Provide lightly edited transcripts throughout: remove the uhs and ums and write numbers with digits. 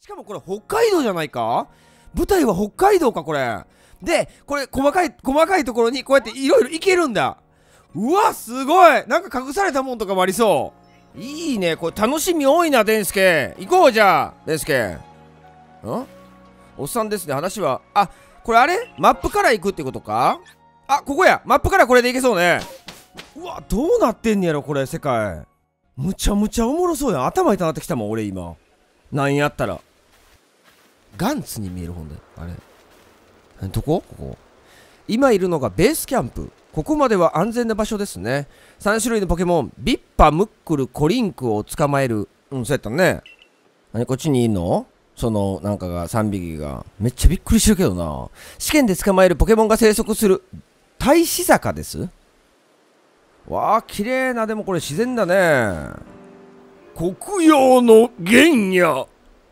しかもこれ北海道じゃないか。舞台は北海道かこれで。これ細かいところにこうやっていろいろいけるんだ。うわすごい。なんか隠されたもんとかもありそう。いいね。これ楽しみ多いな。デンスケ行こう。じゃあデンスケおっさんですね。話はこれあれマップから行くってことか。ここや。マップからこれで行けそうね。うわどうなってんねやろこれ世界。むちゃむちゃおもろそうやん。頭痛なってきたもん俺今。なんやったらガンツに見える本であれどこ今いるのがベースキャンプ。ここまでは安全な場所ですね。3種類のポケモンビッパ、ムックル、コリンクを捕まえる。そうやったね。何こっちにいんの。そのなんかが3匹がめっちゃびっくりしてるけどな。試験で捕まえるポケモンが生息する大志坂です。わあ綺麗な。でもこれ自然だね。黒曜の原野。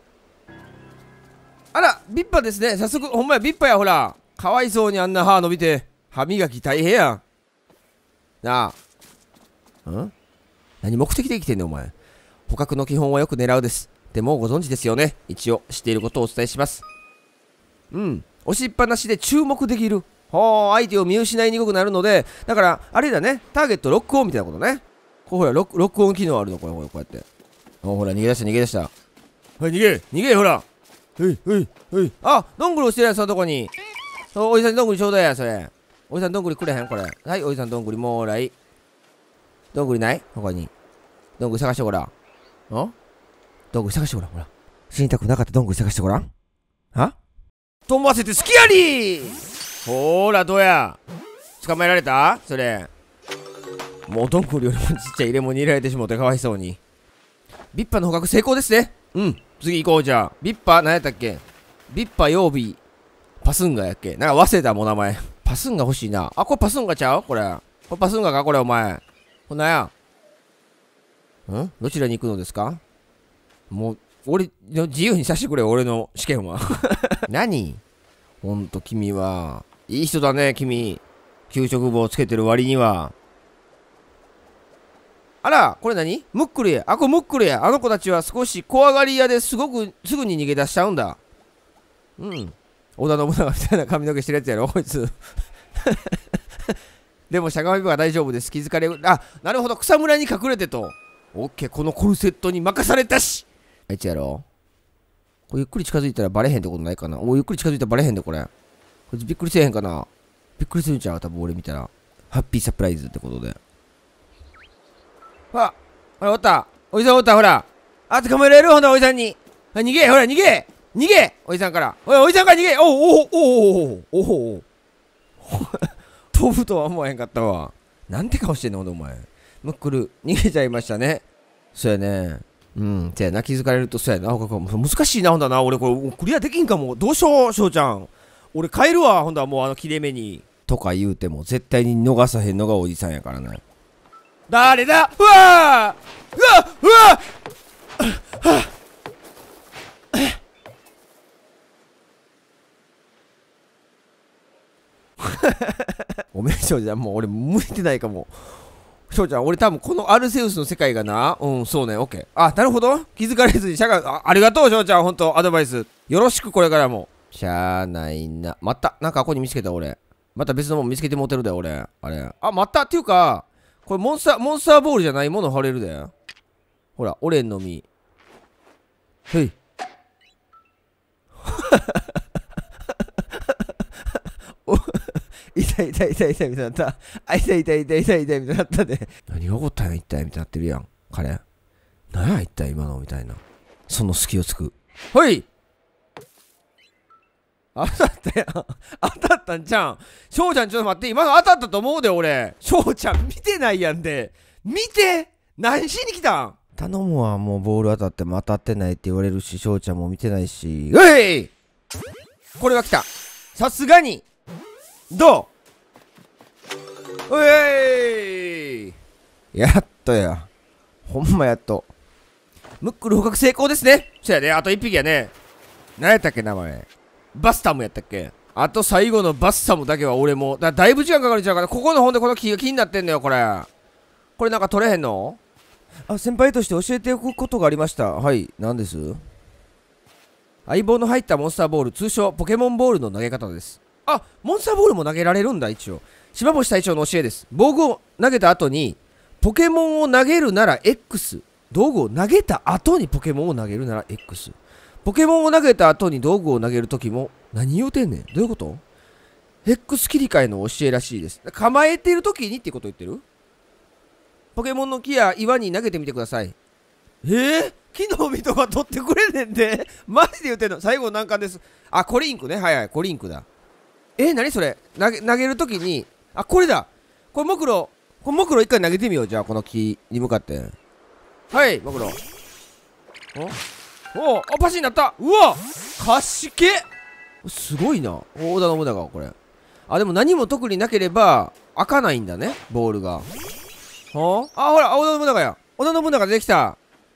あらビッパですね。早速ほんまやビッパや。ほらかわいそうにあんな歯伸びて歯磨き大変やんなあ。何目的で生きてんねんお前。捕獲の基本はよく狙うです。でもご存知ですよね。一応知っていることをお伝えします。押しっぱなしで注目できる。相手を見失いにくくなるので、だからあれだね。ターゲットロックオンみたいなことね。ほらロックオン機能あるのこれ。こうやってほら逃げ出した。はい逃げほら。どんぐり落ちてるやんそのとこに。おじさんどんぐりちょうだいやそれ。おじさんどんぐりくれへんこれ。はいおじさんどんぐりもらい。どんぐりない他に。どんぐり探してごらん。どんぐり探してごらん。ほら死にたくなかったどんぐり探してごらん。と思わせて好きやり。ほらどうや捕まえられたそれ。もうどんぐりよりもちっちゃい入れ物に入れられてしもうてかわいそうに。ビッパの捕獲成功ですね。次行こう。じゃあビッパ何やったっけ。ビッパ曜日パスンガやっけ。なんか忘れたもん名前。パスンガ欲しいな。これパスンガちゃうこれパスンガかこれお前。こんなんやどちらに行くのですか。もう俺の自由にさせてくれ俺の試験は。何ほんと君はいい人だね君。給食棒つけてる割には。あらこれ何ムックルや。これムックルや。あの子たちは少し怖がり屋ですぐに逃げ出しちゃうんだ。織田信長みたいな髪の毛してるやつやろこいつ。でもしゃがめば大丈夫です。気づかれる。なるほど草むらに隠れてと。オッケーこのコルセットに任されたし。あいつやろこれゆっくり近づいたらバレへんってことないかな。ゆっくり近づいたらバレへんでこれ。こいつびっくりせえへんかな。びっくりするんちゃう多分俺見たら。ハッピーサプライズってことで。ほらおったおじさんおった。ほら捕まえられる。ほんだおじさんに逃げ。ほら逃げおじさんから。おじさんから逃げ。お飛ぶとは思わへんかったわ。なんて顔してんのお前。ムックル逃げちゃいましたね。そうやね。そうやな。気づかれるとそうやな。難しいなほんだな。俺これクリアできんかも。どうしよう翔ちゃん。俺帰るわほんだもう切れ目にとか言うても絶対に逃さへんのがおじさんやからな。誰だ。うわごめん翔ちゃんもう俺向いてないかも。翔ちゃん俺多分このアルセウスの世界がな。そうねオッケー。なるほど気づかれずにありがとう翔ちゃん。ほんとアドバイスよろしく。これからもしゃあないな。またなんかここに見つけた俺。また別のもん見つけてもうてるで俺。またっていうかこれモンスターボールじゃないもの貼れるで。ほらオレンの実。へい。痛いみたいになった。痛いみたいになったで。何が起こったんや一体みたいになってるやん彼。何や一体今のみたいな。その隙をつく。ほい当たったやん。当たったんちゃうん。翔ちゃんちょっと待って。今の当たったと思うで俺。翔ちゃん見てないやんで。見て何しに来たん。頼むわもう。ボール当たっても当たってないって言われるし翔ちゃんも見てないし。これは来た。さすがにどうやっとや。ほんまやっと。ムックル捕獲成功ですね。そやね。あと1匹やね。何やったっけ名前。バスタムやったっけ。あと最後のバスタムだけは俺もだいぶ時間かかるんちゃうかな。ここのほんでこの木が気になってんのよこれなんか取れへんの。先輩として教えておくことがありました。はい何です。 相棒の入ったモンスターボール、通称ポケモンボールの投げ方です。あ、モンスターボールも投げられるんだ。一応島星隊長の教えです。防具を投げた後にポケモンを投げるなら X、 道具を投げた後にポケモンを投げるなら X、 ポケモンを投げた後に道具を投げるときも、何言うてんねん、どういうこと？ X 切り替えの教えらしいです。構えているときにってこと言ってる？ポケモンの木や岩に投げてみてください。木の実とか取ってくれねんでマジで言ってんの？最後難関です。あ、コリンクね。はいはい、コリンクだ。何それ？投げるときに、あ、これだ。これ木炉一回投げてみよう。じゃあこの木に向かって。はい、木炉。お、パシになった。うわ、賢け。すごいな。織田信長、これ。あ、でも何も特になければ開かないんだね、ボールが。あ、ほら、織田信長や。織田信長できた。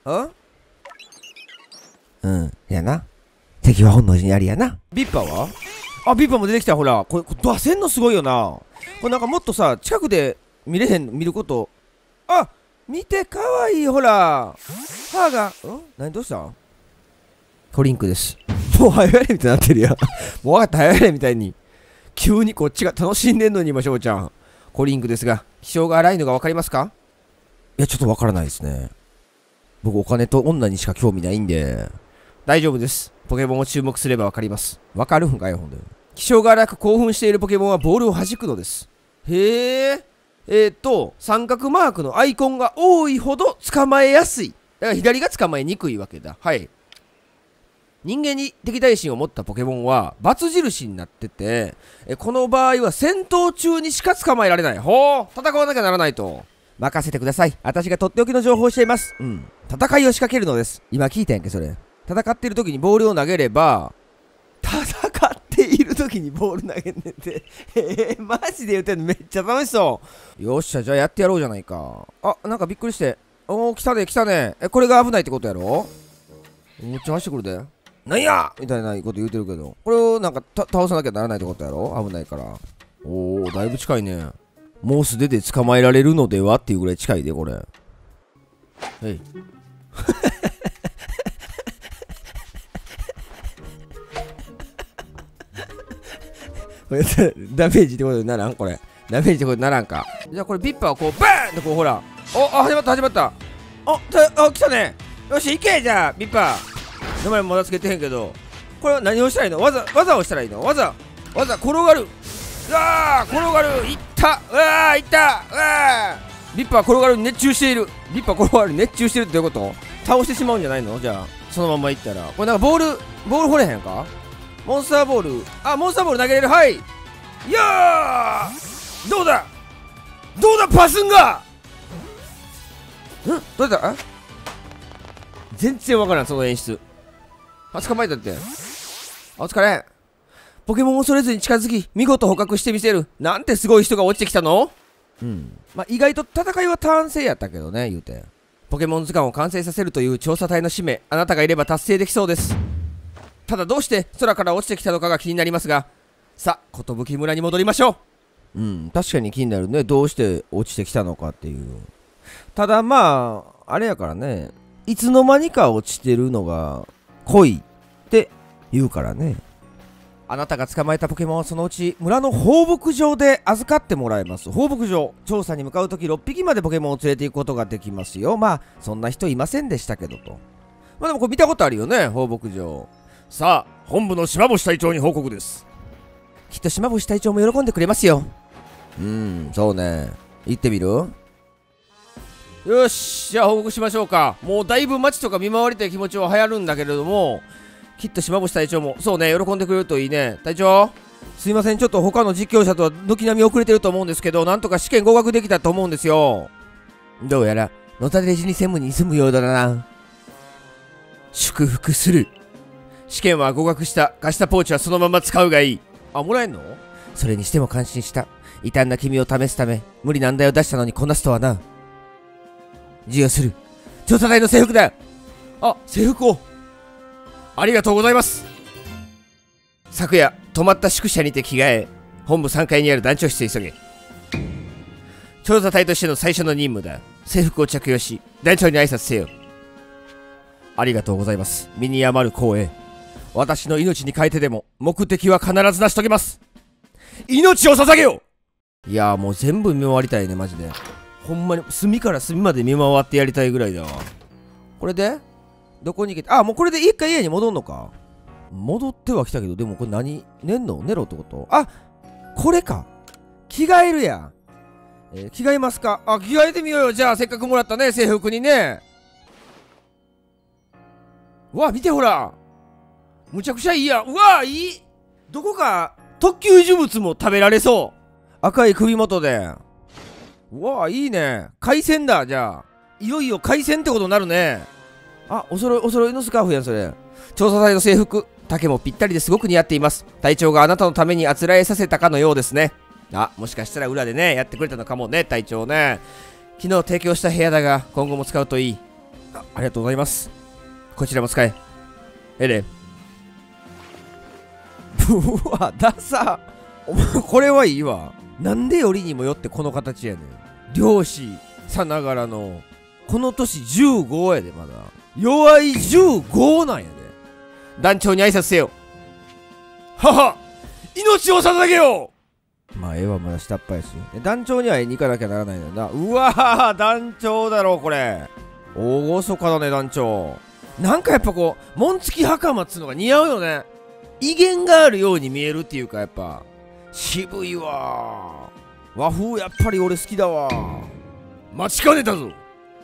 やな。敵は本能寺にありやな。ビッパは？あ、ビッパも出てきた。ほら、これ出せんのすごいよな。これなんかもっとさ、近くで見ること。あ、見て、かわいい。ほら、歯が。どうした？コリンクです。もう早やれみたいになってるやん。もう分かった、早やれみたいに。急にこっちが楽しんでんのに、今、翔ちゃん。コリンクですが、気性が荒いのが分かりますか？いや、ちょっと分からないですね。僕、お金と女にしか興味ないんで。大丈夫です。ポケモンを注目すれば分かります。分かるんかよ、ほんで。気性が荒く興奮しているポケモンはボールを弾くのです。三角マークのアイコンが多いほど捕まえやすい。だから左が捕まえにくいわけだ。はい。人間に敵対心を持ったポケモンは×印になってて、この場合は戦闘中にしか捕まえられない。戦わなきゃならないと。任せてください。私がとっておきの情報をしています。戦いを仕掛けるのです。今聞いたやんけ、それ。戦っている時にボールを投げれば、戦っている時にボール投げんねんて。マジで言ってんの？めっちゃ楽しそう。よっしゃ、じゃあやってやろうじゃないか。あ、なんかびっくりして。来たね、来たね。これが危ないってことやろ？めっちゃ走ってくるで。なんやみたいなこと言うてるけど、これをなんか倒さなきゃならないってことやろ？危ないから。だいぶ近いね。もう素手で捕まえられるのではっていうぐらい近いで、これ。はい。ダメージってことにならん？これダメージってことにならんか。じゃあこれビッパーをこうバーンってこうほら、始まった始まった。来たね。よし行け。じゃあビッパー名前まだつけてへんけど、これは何をしたらいいの？技をしたらいいの？技転がる。うわー、転がる。いった。うわー、いった。うわー、ビッパー転がるに熱中している。ビッパー転がるに熱中してるってどういうこと？倒してしまうんじゃないの？じゃあそのままいったら。これなんかボール掘れへんか？モンスターボール。モンスターボール投げれる。はい。いやー、どうだパスンが。どうやった？全然わからん、その演出。捕まえたって。お疲れ。ポケモンを恐れずに近づき、見事捕獲してみせる。なんてすごい人が落ちてきたの？意外と戦いは単性やったけどね、言うて。ポケモン図鑑を完成させるという調査隊の使命、あなたがいれば達成できそうです。ただどうして空から落ちてきたのかが気になりますが、さあ、寿村に戻りましょう。確かに気になるね。どうして落ちてきたのかっていう。ただまあ、あれやからね、いつの間にか落ちてるのが恋って言うからね。あなたが捕まえたポケモンはそのうち村の放牧場で預かってもらえます。放牧場。調査に向かうとき6匹までポケモンを連れて行くことができますよ。まあ、そんな人いませんでしたけどと。まあでもこれ見たことあるよね、放牧場。さあ、本部の島星隊長に報告です。きっと島星隊長も喜んでくれますよ。そうね。行ってみる？よし、じゃあ報告しましょうか。もうだいぶ街とか見回りたい気持ちは流行るんだけれども、きっと島星隊長もそうね、喜んでくれるといいね。隊長、すいません、ちょっと他の実況者とは軒並み遅れてると思うんですけど、なんとか試験合格できたと思うんですよ。どうやら野垂れ死に専務に住むようだな。祝福する。試験は合格した。貸したポーチはそのまま使うがいい。もらえんの？それにしても感心した。異端な君を試すため無理難題を出したのにこなすとはな。授与する。調査隊の制服だ。制服を。ありがとうございます。昨夜泊まった宿舎にて着替え、本部3階にある団長室へ急げ。調査隊としての最初の任務だ。制服を着用し団長に挨拶せよ。ありがとうございます。身に余る光栄。 私の命に変えてでも目的は必ず成し遂げます。命を捧げよう。いやーもう全部見回りたいねマジで。ほんまに隅から隅まで見回ってやりたいぐらいだわ。これでどこに行けて、あ、もうこれで一回家に戻んのか。戻っては来たけど、でもこれ何寝んの寝ろってこと。あ、これか。着替えるやん。着替えますか。あ、着替えてみようよ。じゃあせっかくもらったね制服にね。うわ見てほら、むちゃくちゃいいやん。うわいい。どこか特級呪物も食べられそう。赤い首元で。うわいいね。海鮮だ。じゃあいよいよ海鮮ってことになるね。あ、お揃いのスカーフやんそれ。調査隊の制服、丈もぴったりですごく似合っています。隊長があなたのためにあつらえさせたかのようですね。あ、もしかしたら裏でねやってくれたのかもね隊長ね。昨日提供した部屋だが今後も使うといい。ありがとうございます。こちらも使え。うわダサ。お前これはいいわ。なんでよりにもよってこの形やねん。漁師さながらのこの年15やで。まだ弱い15なんやで。団長に挨拶せよ。はは、命を捧げよう。まあ絵はまだ下っ端やし、団長には会いに行かなきゃならないんだよな。うわー団長だろこれ。大御かだね団長。なんかやっぱこう紋付き袴っつうのが似合うよね。威厳があるように見えるっていうか、やっぱ渋いわ。和風やっぱり俺好きだわ。待ちかねたぞ。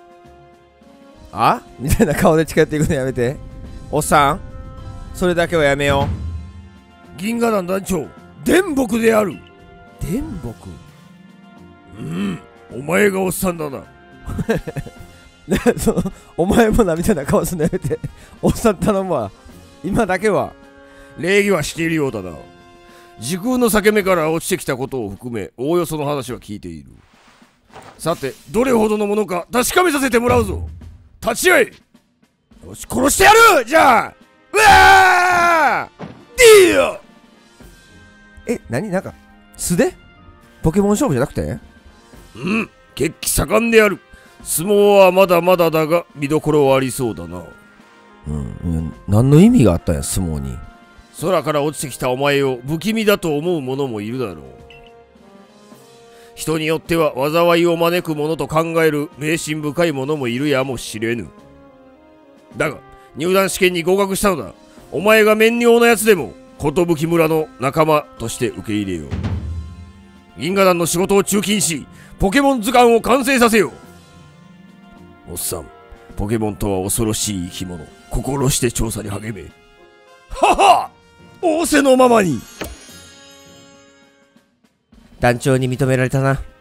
あみたいな顔で近寄っていくのやめて。おっさんそれだけはやめよう。銀河団団長電木である。電木。お前がおっさんだな。お前もなみたいな顔すんのやめて。おっさん頼むわ。今だけは礼儀はしているようだな。時空の裂け目から落ちてきたことを含めおおよその話は聞いている。さてどれほどのものか確かめさせてもらうぞ。立ち会え。よし殺してやる。じゃあうわーディー。何なんか素手ポケモン勝負じゃなくて。血気盛んである。相撲はまだまだだが見どころはありそうだな。何の意味があったんや相撲に。空から落ちてきたお前を不気味だと思う者もいるだろう。人によっては災いを招くものと考える迷信深い者もいるやもしれぬ。だが入団試験に合格したのだ。お前が面尿なやつでも寿村の仲間として受け入れよう。銀河団の仕事を中禁しポケモン図鑑を完成させよう。おっさん、ポケモンとは恐ろしい生き物。心して調査に励め。はは、仰せのままに。団長に認められたな。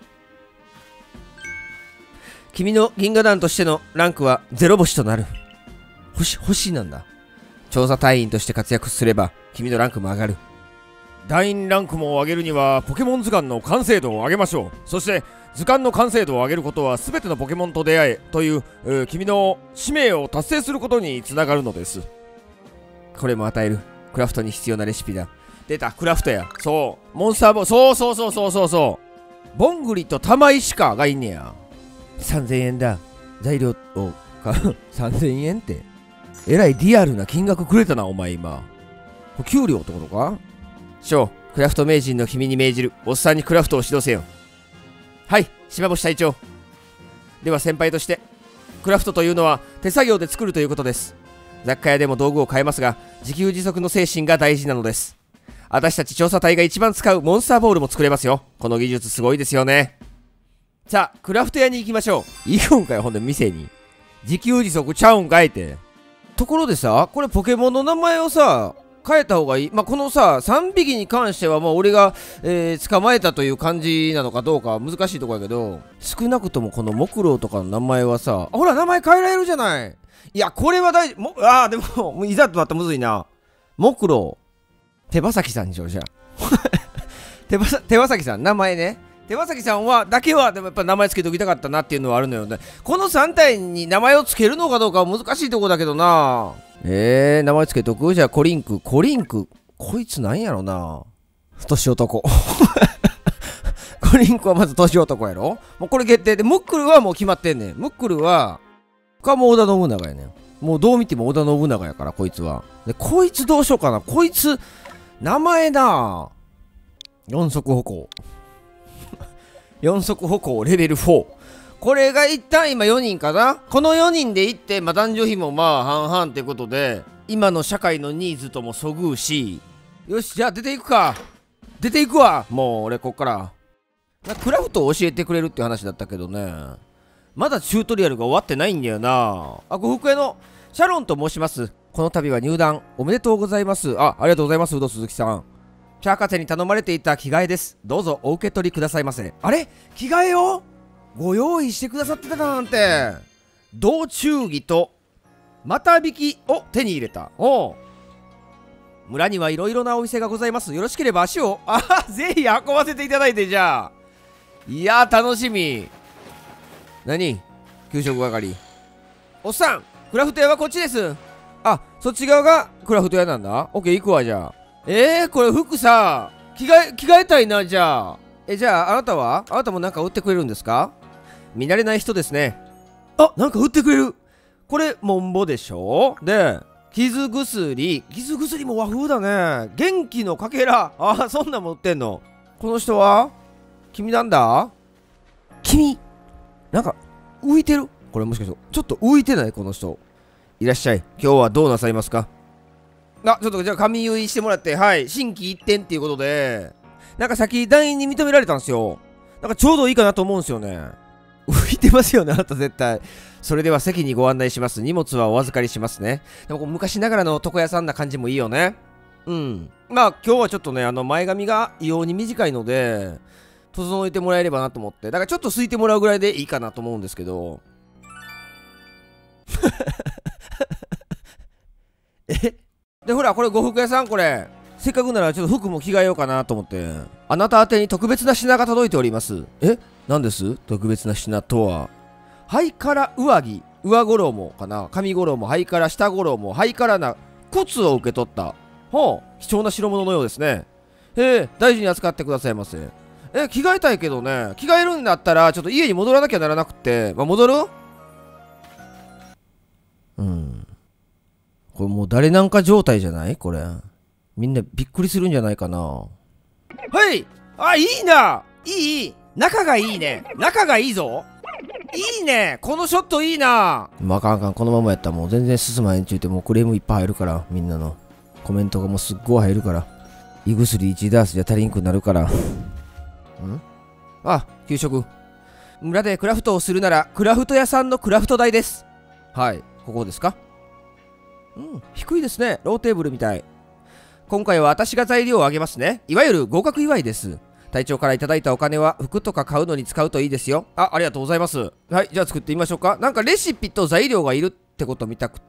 君の銀河団としてのランクは0星となる。星なんだ。調査隊員として活躍すれば君のランクも上がる。団員ランクも上げるにはポケモン図鑑の完成度を上げましょう。そして図鑑の完成度を上げることは全てのポケモンと出会えという、君の使命を達成することにつながるのです。これも与える。クラフトに必要なレシピだ。出た、クラフトや。そうモンスターボー、そうボングリと玉石かがいんねや。3000円だ。材料を3000円ってえらいリアルな金額くれたなお前今。給料ってことか。ショー、クラフト名人の君に命じる。おっさんにクラフトを指導せよ。はい、島星隊長。では先輩として、クラフトというのは手作業で作るということです。雑貨屋でも道具を変えますが、自給自足の精神が大事なのです。私たち調査隊が一番使うモンスターボールも作れますよ。この技術すごいですよね。さあ、クラフト屋に行きましょう。行くんかよ、ほんで店に。自給自足ちゃうんかいって。ところでさ、これポケモンの名前をさ、変えた方がいい。このさ、3匹に関してはもう俺が、捕まえたという感じなのかどうかは難しいとこやけど、少なくともこの木狼とかの名前はさ、ほら名前変えられるじゃない。いや、これは大事。でも、いざとなったらむずいな。木狼。手羽先さんにしようじゃあ。手羽先さん、名前ね。手羽先さんは、だけは、でもやっぱ名前つけておきたかったなっていうのはあるのよね。この3体に名前をつけるのかどうかは難しいとこだけどな。名前つけとく。じゃあコリンク。こいつなんやろな。年男。コリンクはまず年男やろ。もうこれ決定で、ムックルはもう決まってんねん。ムックルは、かも織田信長やねん。 もうどう見ても織田信長やから、こいつは。で、こいつどうしようかな。こいつ、名前な四足歩行。四足歩行レベル4。これが一旦今4人かな。この4人で行って、まあ男女比もまあ半々ってことで、今の社会のニーズともそぐうし、よし、じゃあ出ていくか。出ていくわ。もう俺こっから。クラフトを教えてくれるっていう話だったけどね。まだチュートリアルが終わってないんだよな。呉服屋のシャロンと申します。この度は入団おめでとうございます。ありがとうございます、ウド鈴木さん。ピャーカセに頼まれていた着替えです。どうぞお受け取りくださいませ。あれ着替えをご用意してくださってたなんて。道中着と股引きを手に入れた。おう。村にはいろいろなお店がございます。よろしければ足をぜひ運ばせていただいて。じゃあいやー楽しみ。何給食係。おっさん、クラフト屋はこっちです。あ、そっち側がクラフト屋なんだ。オッケー行くわ。じゃあこれ服さ、着替えたいな。じゃあじゃああなたもなんか売ってくれるんですか？見慣れない人ですね。あ、なんか売ってくれる。これモンボでしょ。で傷薬も和風だね。元気のかけら。そんなもん売ってんの。この人は君なんだ？君なんか浮いてる。これもしかしてちょっと浮いてない？この人。いらっしゃい。今日はどうなさいますか？ちょっとじゃあ髪結いしてもらって、はい、心機一転っていうことで、なんかさっき団員に認められたんですよ。なんかちょうどいいかなと思うんですよね。浮いてますよね、あなた絶対。それでは席にご案内します。荷物はお預かりしますね。でも昔ながらの床屋さんな感じもいいよね。うん。まあ今日はちょっとね、前髪が異様に短いので、整えてもらえればなと思って。だからちょっとすいてもらうぐらいでいいかなと思うんですけど。で、ほら、これ呉服屋さん、これ。せっかくならちょっと服も着替えようかなと思って。あなた宛てに特別な品が届いております。何です？特別な品とは。ハイカラ上着、上衣かな。上衣、ハイカラ下衣、ハイカラな靴を受け取った。貴重な代物のようですね。大事に扱ってくださいませ。着替えたいけどね。着替えるんだったら、ちょっと家に戻らなきゃならなくて。戻る？これもう誰なんか状態じゃない？これ。みんなびっくりするんじゃないかな。はい。いいな。いい。仲がいいね。仲がいいぞ。いいね。このショットいいな。あかん。このままやったらもう全然進まへんちゅうて、もうクレームいっぱい入るから。みんなのコメントがもうすっごい入るから。胃薬1ダースじゃ足りんくなるから。給食。村でクラフトをするならクラフト屋さんのクラフト代です。はい、ここですか？低いですね。ローテーブルみたい。今回は私が材料をあげますね。いわゆる合格祝いです。隊長からいただいたお金は服とか買うのに使うといいですよ。ありがとうございます。はい、じゃあ作ってみましょうか。なんかレシピと材料がいるってこと見たくって。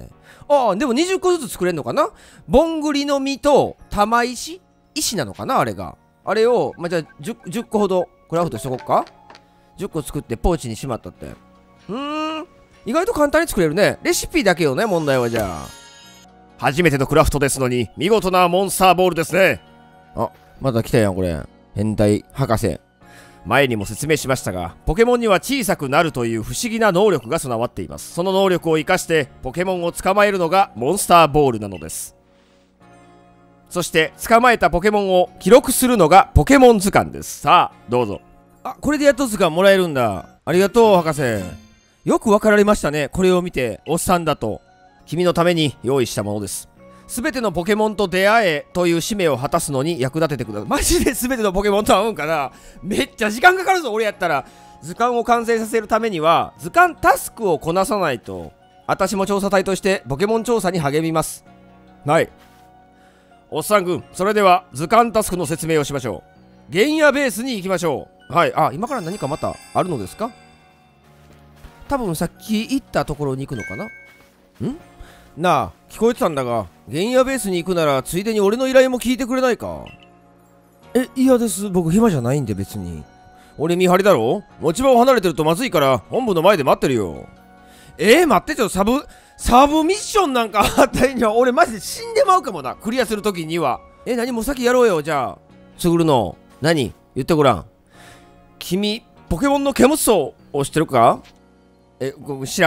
でも20個ずつ作れるのかな。ぼんぐりの実と玉石なのかな、あれが。あれを、じゃあ 10個ほどクラフトしとこっか。10個作ってポーチにしまったって。意外と簡単に作れるね。レシピだけよね、問題は。じゃあ初めてのクラフトですのに見事なモンスターボールですね。また来たやん、これ。変態博士。前にも説明しましたが、ポケモンには小さくなるという不思議な能力が備わっています。その能力を生かしてポケモンを捕まえるのがモンスターボールなのです。そして捕まえたポケモンを記録するのがポケモン図鑑です。さあどうぞ。これでやっと図鑑もらえるんだ。ありがとう博士。よく分かられましたね。これを見ておっさんだと。君のために用意したものです。すべてのポケモンと出会えという使命を果たすのに役立ててください。マジですべてのポケモンと会うんかな。めっちゃ時間かかるぞ。俺やったら図鑑を完成させるためには図鑑タスクをこなさないと。私も調査隊としてポケモン調査に励みます。はい、おっさん軍、それでは図鑑タスクの説明をしましょう。原野ベースに行きましょう。はい。今から何かまたあるのですか？多分さっき行ったところに行くのかな。なあ、聞こえてたんだが、原野ベースに行くならついでに俺の依頼も聞いてくれないか？嫌です。僕暇じゃないんで別に。俺見張りだろ？持ち場を離れてるとまずいから本部の前で待ってるよ。待って、ちょっとサブミッションなんかあったらいいんじゃ。俺マジで死んでまうかもな、クリアするときには。何もう先やろうよ。じゃあつぐるの何言ってごらん。君ポケモンのケムソを知ってるか？知らん。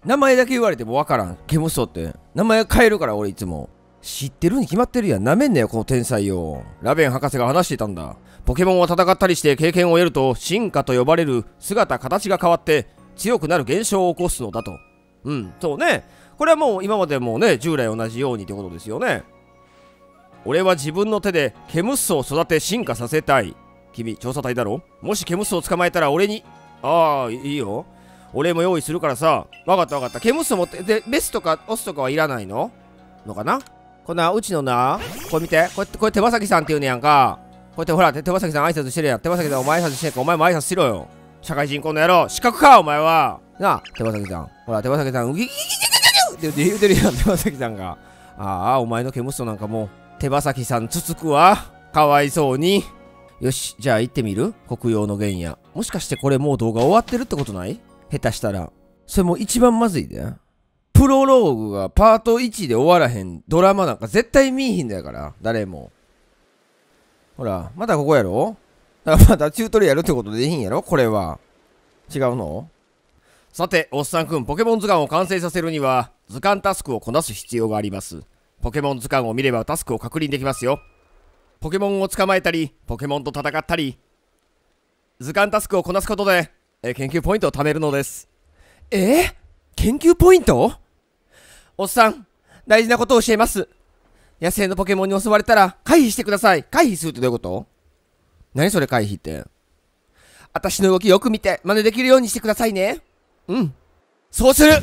名前だけ言われてもわからん。ケムッソって。名前変えるから俺いつも。知ってるに決まってるやん。なめんなよ、この天才よ。ラベン博士が話していたんだ。ポケモンは戦ったりして経験を得ると、進化と呼ばれる姿、形が変わって、強くなる現象を起こすのだと。うん、そうね。これはもう今までもね、従来同じようにってことですよね。俺は自分の手でケムッソを育て進化させたい。君、調査隊だろ？もしケムッソを捕まえたら俺に。ああ、いいよ。俺も用意するからさ。わかったわかった。ケムッソ持って、で、メスとかオスとかはいらないのかな。こんな、うちのな、これ見て。これ手羽先さんって言うねやんか。こうやってほら、手羽先さん挨拶してるやん。手羽先さんお前挨拶してんか。お前も挨拶しろよ。社会人この野郎。資格か、お前は。なあ、手羽先さん。ほら、手羽先さん、ウギギギギギギって言うてるやん、手羽先さんが。ああ、お前のケムッソなんかもう、手羽先さんつつくわ。かわいそうに。よし、じゃあ行ってみる？黒曜の原野。もしかしてこれもう動画終わってるってことない？下手したら。それもう一番まずいで。プロローグがパート1で終わらへんドラマなんか絶対見いひんだやから。誰も。ほら、まだここやろ？だからまだチュートリアルってことでいいんやろこれは。違うの？さて、おっさんくん、ポケモン図鑑を完成させるには、図鑑タスクをこなす必要があります。ポケモン図鑑を見ればタスクを確認できますよ。ポケモンを捕まえたり、ポケモンと戦ったり、図鑑タスクをこなすことで、研究ポイントを貯めるのです。研究ポイント？おっさん、大事なことを教えます。野生のポケモンに襲われたら回避してください。回避するってどういうこと？何それ回避って。私の動きよく見て真似できるようにしてくださいね。うん。そうする。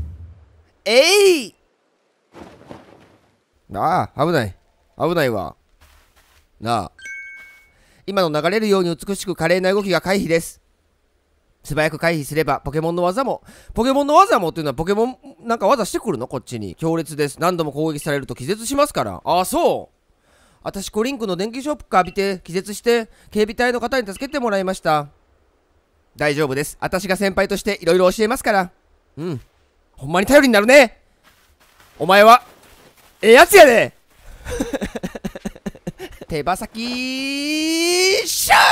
ああ、危ない。危ないわ。なあ。今の流れるように美しく華麗な動きが回避です。素早く回避すればポケモンの技もっていうのはポケモンなんか技してくるのこっちに。強烈です。何度も攻撃されると気絶しますから。ああ、そう。私コリンクの電気ショック浴びて気絶して警備隊の方に助けてもらいました。大丈夫です。私が先輩としていろいろ教えますから。うん。ほんまに頼りになるね。お前はええやつやで手羽先シャ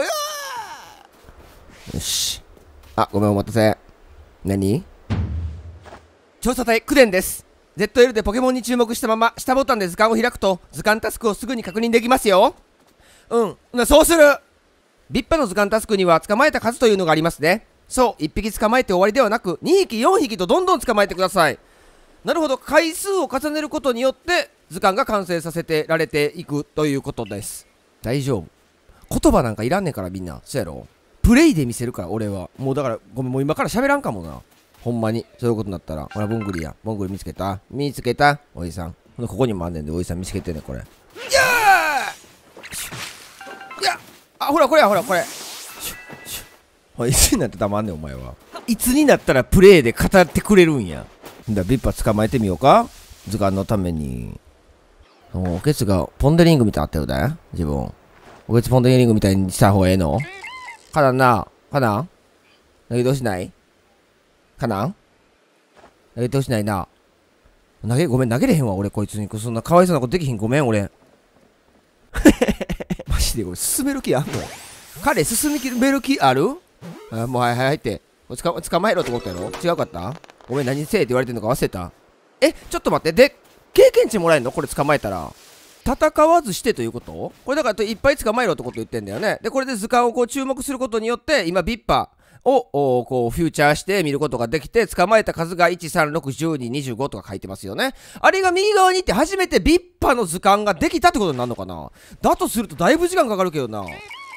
ー。よし。あ、ごめんお待たせ。何？調査隊クデンです。ZL でポケモンに注目したまま下ボタンで図鑑を開くと図鑑タスクをすぐに確認できますよ。うん、そうする。ビッパの図鑑タスクには捕まえた数というのがありますね。そう、1匹捕まえて終わりではなく2匹4匹とどんどん捕まえてください。なるほど、回数を重ねることによって図鑑が完成させてられていくということです。大丈夫。言葉なんかいらんねんからみんな。そうやろ。プレイで見せるから俺は。もうだからごめん、もう今から喋らんかもな。ほんまにそういうことになったら。ほら、ボングリや。ボングリ見つけたおじさん。ここにもあんねんで、おじさん見つけてね、これ。いやあ、ほらこれや、ほらこれ。いつになってたまんねんお前は。いつになったらプレイで語ってくれるんや。だ、ビッパ捕まえてみようか。図鑑のために。おケツがポンデリングみたいになってるだよ。自分。おケツポンデリングみたいにした方がええのかなんな。かなん投げ通しないかなん投げ通しないな。ごめん、投げれへんわ、俺、こいつに。そんなかわいそうなことできひん。ごめん、俺。マジでこれ、進める気あんの？彼、進める気ある？あ、もう、はいはい、入って。捕まえろってことやろ？違うかった？ごめん、何せえって言われてんのか忘れた。ちょっと待って。で、経験値もらえんの？これ捕まえたら。戦わずしてということ？これだからいっぱい捕まえろってこと言ってんだよね。で、これで図鑑をこう注目することによって、今、ビッパをこうフューチャーして見ることができて、捕まえた数が1、3、6、12、25とか書いてますよね。あれが右側に行って初めてビッパの図鑑ができたってことになるのかな。だとするとだいぶ時間かかるけどな。もう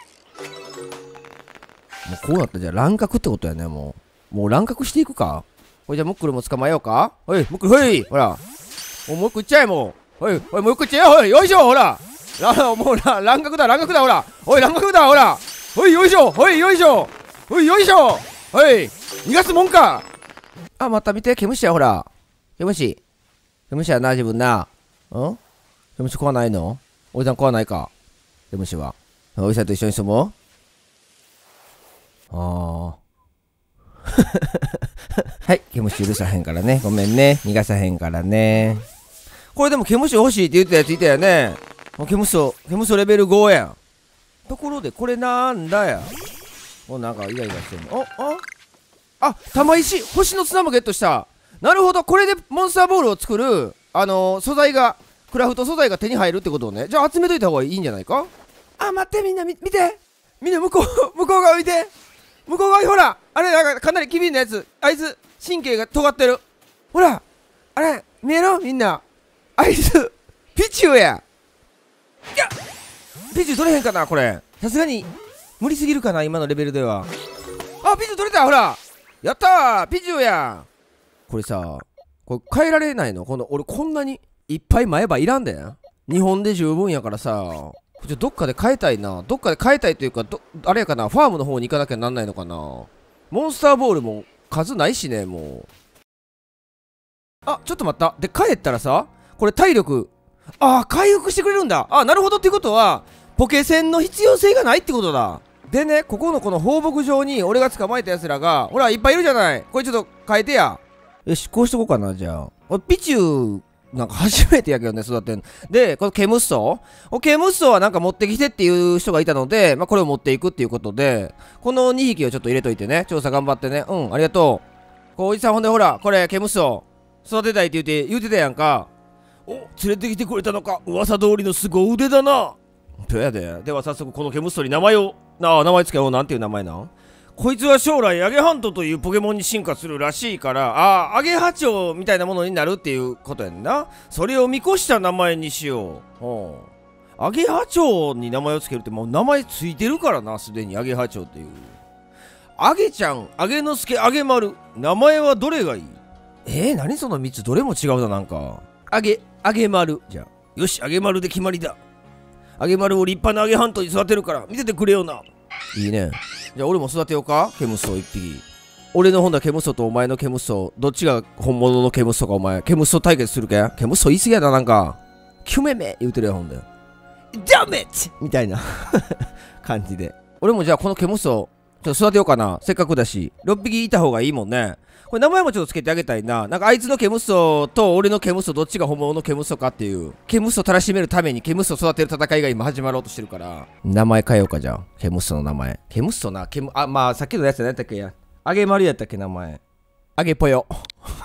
こうなったらじゃあ乱獲ってことやね。もう乱獲していくか。これじゃあムックルも捕まえようか。おいムックル、ほい、ほらもう一個いっちゃえ。もうおいもう一個いっちゃえ。おい、よいしょ。ほらもう乱獲だ。ほらおい、乱獲だ。ほらおい、よいしょ。おい、よいしょ。おい、よいしょ。おい、逃がすもんか。あ、また見て、毛虫や。ほら毛虫やな、自分な。毛虫怖ないの？おじさん怖ないか、毛虫は。おじさんと一緒に住もう。はい、毛虫許さへんからね。ごめんね、逃がさへんからね。これでも毛虫欲しいって言ってたやついたよね。毛虫レベル5やん。ところでこれなんだや。なんかイライラしてんの。 あ、玉石、星の綱もゲットした。なるほど、これでモンスターボールを作る素材が、クラフト素材が手に入るってことをね。じゃあ集めといた方がいいんじゃないか。あ、待って、みんな見て、みんな向こう側見て、向こう側にほら、あれなんかかなり機敏なやつ、あいつ神経が尖ってる。ほら、あれ見えろみんな、あいつピチューや。いや、ピチュー取れへんかなこれ。さすがに無理すぎるかな今のレベルでは。あ、ピチュー取れた。ほら、やったー、ピチューや。これさ、これ変えられないの？俺こんなにいっぱい前歯いらんでん。日本で十分やからさ、どっかで変えたいな。どっかで変えたいというか、あれやかな、ファームの方に行かなきゃなんないのかな。モンスターボールも数ないしね、もう。あ、ちょっと待った。で、帰ったらさ、これ体力、回復してくれるんだ。なるほどっていうことは、ポケセンの必要性がないってことだ。でね、ここのこの放牧場に俺が捕まえた奴らが、ほら、いっぱいいるじゃない。これちょっと変えてや。よし、こうしとこうかな、じゃあ。ピチュー、なんか初めてやけどね、育てんの。で、このケムッソはなんか持ってきてっていう人がいたので、これを持っていくっていうことで、この2匹をちょっと入れといてね。調査頑張ってね。ありがとう。おじさん、ほんでほら、これ、ケムッソ育てたいって言ってたやんか。連れてきてくれたのか。噂通りの凄腕だな。どうやで。では早速このケムッソに名前を。名前つけよう。なんていう名前なん？こいつは将来アゲハントというポケモンに進化するらしいから、アゲハチョウみたいなものになるっていうことやんな。それを見越した名前にしよう。アゲハチョウに名前をつけるってもう名前ついてるからな、すでにアゲハチョウっていう。アゲちゃん、アゲノスケ、アゲマル。名前はどれがいい？何その3つどれも違うな、なんか。アゲマル。じゃあ。よし、アゲマルで決まりだ。アゲマルを立派なアゲハントに育てるから見ててくれよな。いいね。じゃあ俺も育てようか。ケムッソ1匹。俺の本だケムッソとお前のケムッソ、どっちが本物のケムッソか。お前ケムッソ対決するけ。ケムッソ言い過ぎやな。なんかキュメメ言うてるやん。ほんでダメッみたいな感じで、俺もじゃあこのケムッソちょっと育てようかな。せっかくだし6匹いた方がいいもんね。これ名前もちょっとつけてあげたいな。なんかあいつのケムッソと俺のケムッソどっちが本物のケムッソかっていう、ケムッソたらしめるためにケムッソ育てる戦いが今始まろうとしてるから、名前変えようか。じゃあケムッソの名前。ケムッソな、さっきのやつ何やったっけや。アゲマルやったっけ名前。アゲポヨ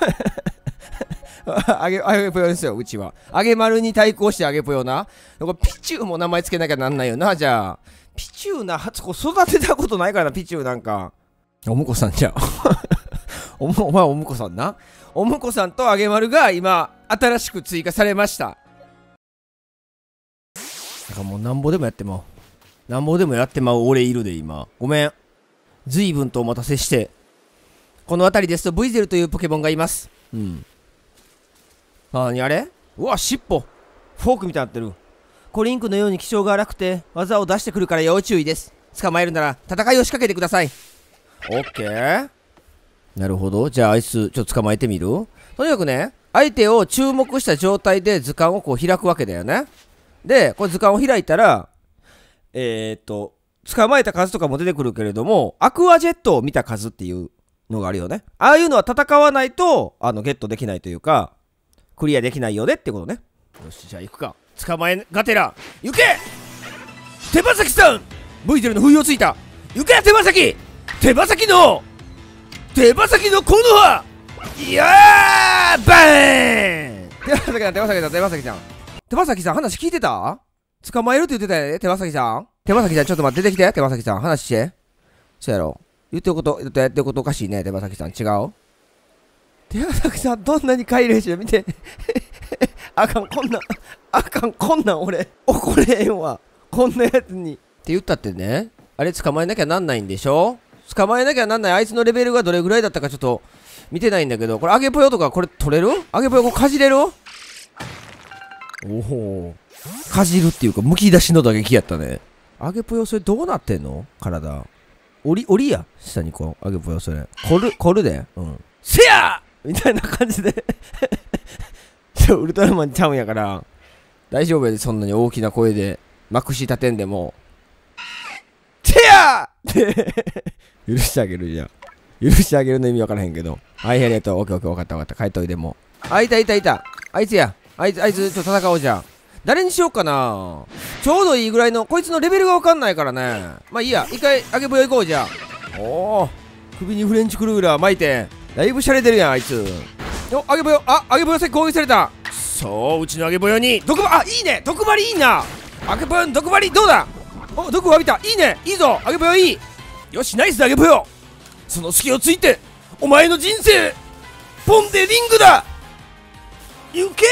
アゲポヨですよ、うちは。アゲマルに対抗してアゲポヨな。ピチューも名前つけなきゃなんないよな。じゃあピチューな、育てたことないからな、ピチューなんか。おむこさんじゃお前おむこさんな。おむこさんとあげまるが今新しく追加されました。なんかもうなんぼでもやってまう俺いるで今。ごめん、随分とお待たせして。この辺りですと V ゼルというポケモンがいます。何あれ。うわ、尻尾フォークみたいになってる。コリンクのように気性が荒くて技を出してくるから要注意です。捕まえるなら戦いを仕掛けてください。オッケー。なるほど。じゃああいつちょっと捕まえてみる。とにかくね、相手を注目した状態で図鑑をこう開くわけだよね。でこれ図鑑を開いたら捕まえた数とかも出てくるけれども、アクアジェットを見た数っていうのがあるよね。ああいうのは戦わないとゲットできないというかクリアできないよねってことね。よし、じゃあ行くか。捕まえがてら行け。手羽先さん V ゼルの不意をついた。行け手羽先。手羽先のコノハ。いやーバーン。手羽先さん話聞いてた？捕まえるって言ってたよね。手羽先さんちょっと待って、出てきて。手羽先さん話して。そうやろ、やってることおかしいね。手羽先さん違う。手羽先さんどんなに帰るし見てあかんこんなん俺怒れへんわ、こんなやつにって言ったってね。あれ捕まえなきゃなんないんでしょ。捕まえなきゃなんない。あいつのレベルがどれぐらいだったかちょっと見てないんだけど、これアゲポヨとかこれ取れる？アゲポヨこれかじれる？おお、かじるっていうかむき出しの打撃やったね。アゲポヨそれどうなってんの？体折りや下にこう。アゲポヨそれ凝るで。せやみたいな感じでウルトラマンちゃうんやから大丈夫やで。そんなに大きな声でまくし立てんでもせやって許してあげる。じゃん許してあげるの意味わからへんけど。はい、ありがとう。オッケーオッケー、分かった帰っといて。もいたあいつや。あいつちょっと戦おう。じゃん誰にしようかな。ちょうどいいぐらいのこいつのレベルがわかんないからね。まあいいや、一回アゲボヨ行こう。じゃあおお首にフレンチクルーラー巻いてだいぶシャレてるやんあいつ。お、揚げぼよ、揚げぼよさっき攻撃された。そう、うちの揚げぼよに毒針、いいね、毒針いいな。揚げぼよに毒針どうだ。お、毒を浴びた、いいね、いいぞ、揚げぼよいい。よし、ナイスだ揚げぼよ。その隙をついてお前の人生ポンデリングだ。行け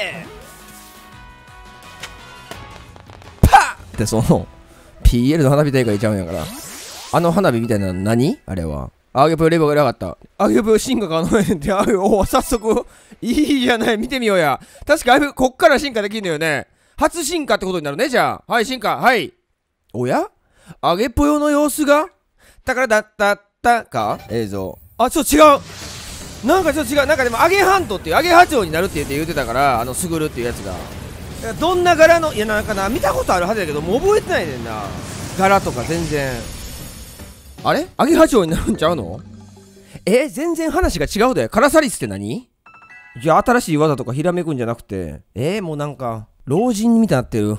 ーパッってその PL の花火大会ちゃうんやから。あの花火みたいなの何あれは。揚げぼよレベルがなかった。揚げぼよ進化が可能やんって。お、早速いいじゃない、見てみようや。確かこっから進化できんのよね。初進化ってことになるね。じゃあはい、進化、はい。おや、揚げぽよの様子がだからだったったか映像。あ、ちょっと違う。なんかちょっと違う。なんかでも揚げハントっていう揚げ波長になるって言ってたから、スグルっていうやつが。どんな柄の、いやなんかな、見たことあるはずだけどもう覚えてないねんな。柄とか全然。あれ揚げ波長になるんちゃうの。全然話が違うで。カラサリスって何。じゃあ新しい技とかひらめくんじゃなくて、もうなんか老人みたいになってる。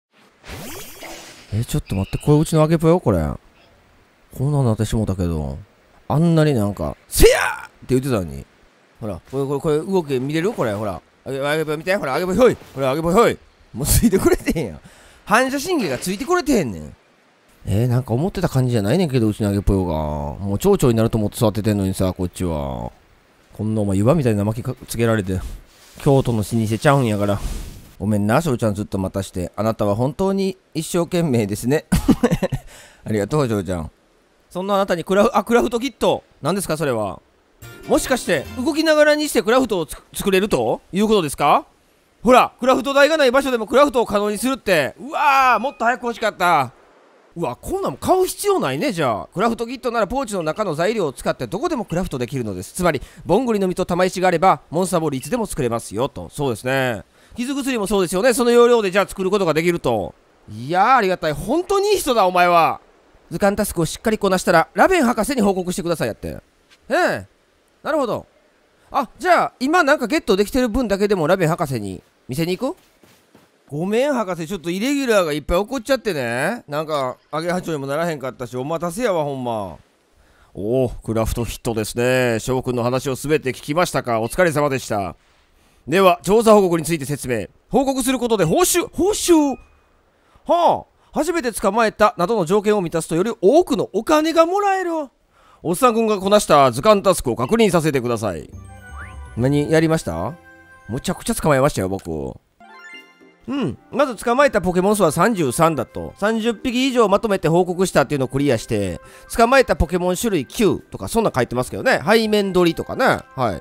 ちょっと待って、これうちの揚げぽよこれ。こんなのなってしもうたけど、あんなになんかせやーって言ってたのに。ほら、これ動き見れるこれ。ほら、揚げぽよ見て、ほら揚げぽよほい、ほら揚げぽよほい。もうついてくれてへんやん。反射神経がついてくれてへんねん。なんか思ってた感じじゃないねんけど、うちの揚げぽよがもう蝶々になると思って育ててんのにさ、こっちはこんなお前湯葉みたいな巻きつけられて、京都の老舗ちゃうんやから。ごめんな、しょうちゃんずっと待たして。あなたは本当に一生懸命ですね。ありがとう、しょうちゃん。そんなあなたにクラフトキット。何ですかそれは。もしかして動きながらにしてクラフトを作れるということですか。ほら、クラフト台がない場所でもクラフトを可能にするって。うわー、もっと早く欲しかった。うわ、こんなんも買う必要ないね。じゃあクラフトキットならポーチの中の材料を使ってどこでもクラフトできるのです。つまりボンゴリの実と玉石があればモンスターボールいつでも作れますよと。そうですね。傷薬もそうですよね。その要領でじゃあ作ることができると。いやー、ありがたい。本当にいい人だお前は。図鑑タスクをしっかりこなしたらラベン博士に報告してくださいやって。なるほど。あ、じゃあ今なんかゲットできてる分だけでもラベン博士に見せに行く。ごめん博士、ちょっとイレギュラーがいっぱい起こっちゃってね。なんか揚げ波長にもならへんかったし、お待たせやわほんま。おお、クラフトヒットですね。翔くんの話をすべて聞きましたか。お疲れ様でした。では調査報告について説明。報告することで報酬はあ、初めて捕まえたなどの条件を満たすとより多くのお金がもらえる。おっさんくんがこなした図鑑タスクを確認させてください。何やりました。むちゃくちゃ捕まえましたよ僕。まず捕まえたポケモン数は33だと。30匹以上まとめて報告したっていうのをクリアして、捕まえたポケモン種類9とかそんな書いてますけどね。背面取りとかね。はい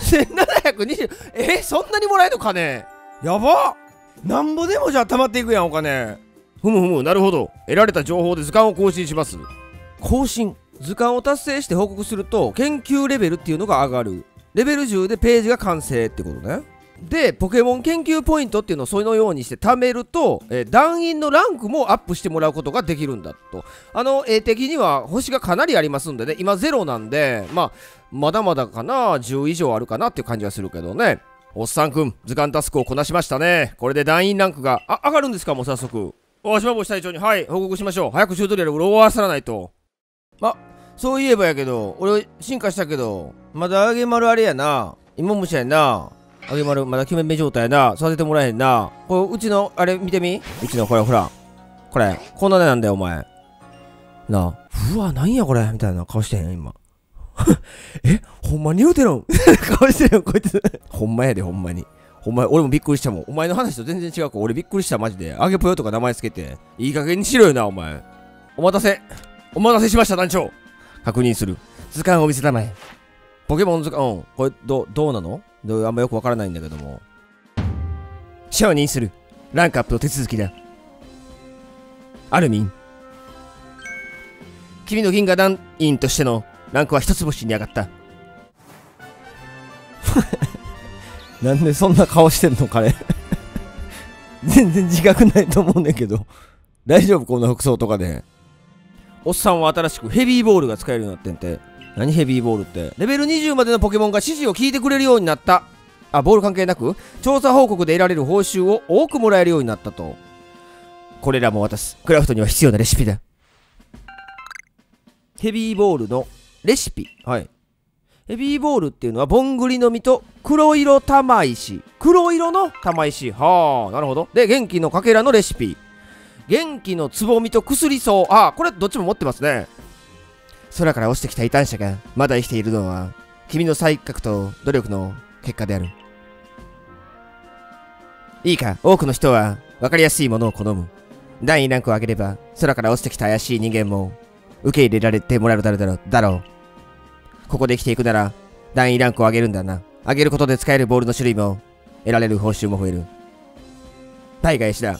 。4720。そんなにもらえるの金。やばっ。なんぼでもじゃあ溜まっていくやんお金。なるほど。得られた情報で図鑑を更新します。更新。図鑑を達成して報告すると研究レベルっていうのが上がる。レベル10でページが完成ってことね。でポケモン研究ポイントっていうのをそのようにして貯めると、団員のランクもアップしてもらうことができるんだと。絵的には星がかなりありますんでね。今0なんでまだまだかな。10以上あるかなっていう感じはするけどね。おっさんくん図鑑タスクをこなしましたね。これで団員ランクが上がるんですか。もう早速島星隊長にはい報告しましょう。早くチュートリアルを終わらせないと。そういえばやけど俺進化したけどまだ揚げ丸あれやな。芋虫やな。揚げ丸まだ決め目状態やな。育ててもらえへんな。これうちのあれ見てみ。うちのこれほらこれこんなねなんだよお前なあ。うわなんやこれみたいな顔してへん今。ほんまに言うてるん顔してるんこいつ。ほんまやでほんまに。お前俺もびっくりしたもん。お前の話と全然違うから俺びっくりしたマジで。揚げぽよとか名前つけていい加減にしろよなお前。お待たせしました団長。確認する。図鑑を見せたまえ。ポケモン図鑑。これどうなの。あんまよくわからないんだけども。承認する。ランクアップの手続きだ。アルミン、君の銀河団員としてのランクは一つ星に上がった。なんでそんな顔してんの彼。全然自覚ないと思うねんけど大丈夫こんな服装とかで。おっさんは新しくヘビーボールが使えるようになってんて。何ヘビーボールって。レベル20までのポケモンが指示を聞いてくれるようになった。ボール関係なく調査報告で得られる報酬を多くもらえるようになったと。これらも渡す。クラフトには必要なレシピだ。ヘビーボールのレシピ。はい。ヘビーボールっていうのは、ぼんぐりの実と黒色玉石。黒色の玉石。はあ、なるほど。で、元気のかけらのレシピ。元気のつぼみと薬草。ああ、これどっちも持ってますね。空から落ちてきた異端者がまだ生きているのは、君の才覚と努力の結果である。いいか、多くの人は分かりやすいものを好む。段位ランクを上げれば、空から落ちてきた怪しい人間も受け入れられてもらえるだろう。ここで生きていくなら、段位ランクを上げるんだな。上げることで使えるボールの種類も、得られる報酬も増える。大概しだ。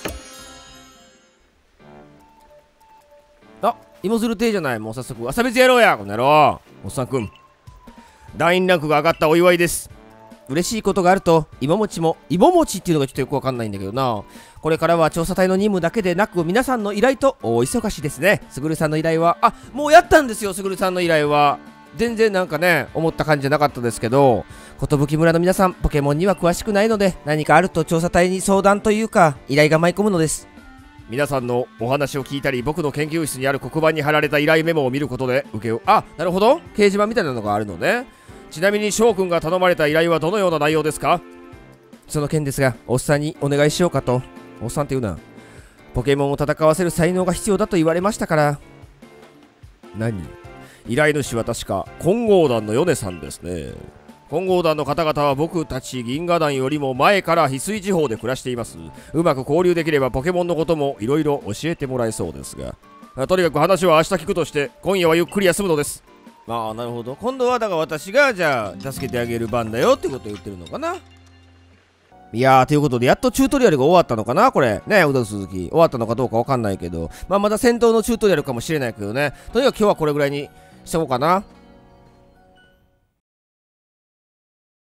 あ、芋づる亭じゃない。もう早速、朝別やろうや、この野郎。おっさんくん。団員ランクが上がったお祝いです。嬉しいことがあると、芋餅っていうのがちょっとよくわかんないんだけどな。これからは調査隊の任務だけでなく、皆さんの依頼と大忙しですね。すぐるさんの依頼は、あ、もうやったんですよ、すぐるさんの依頼は。全然なんかね、思った感じじゃなかったですけど、寿村の皆さん、ポケモンには詳しくないので、何かあると調査隊に相談というか、依頼が舞い込むのです。皆さんのお話を聞いたり、僕の研究室にある黒板に貼られた依頼メモを見ることで受けよう。あ、なるほど。掲示板みたいなのがあるのね。ちなみに翔くんが頼まれた依頼はどのような内容ですか？その件ですが、おっさんにお願いしようかと。おっさんって言うな。ポケモンを戦わせる才能が必要だと言われましたから。何？依頼主は確か金剛団の米さんですね。金剛団の方々は僕たち銀河団よりも前から翡翠地方で暮らしています。うまく交流できればポケモンのこともいろいろ教えてもらえそうですが、とにかく話は明日聞くとして、今夜はゆっくり休むのです。ああ、なるほど。今度はだから私がじゃあ助けてあげる番だよってことを言ってるのかな。いやー、ということでやっとチュートリアルが終わったのかな、これね。うどん鈴木終わったのかどうかわかんないけど、まだ戦闘のチュートリアルかもしれないけどね。とにかく今日はこれぐらいにしとこうかな。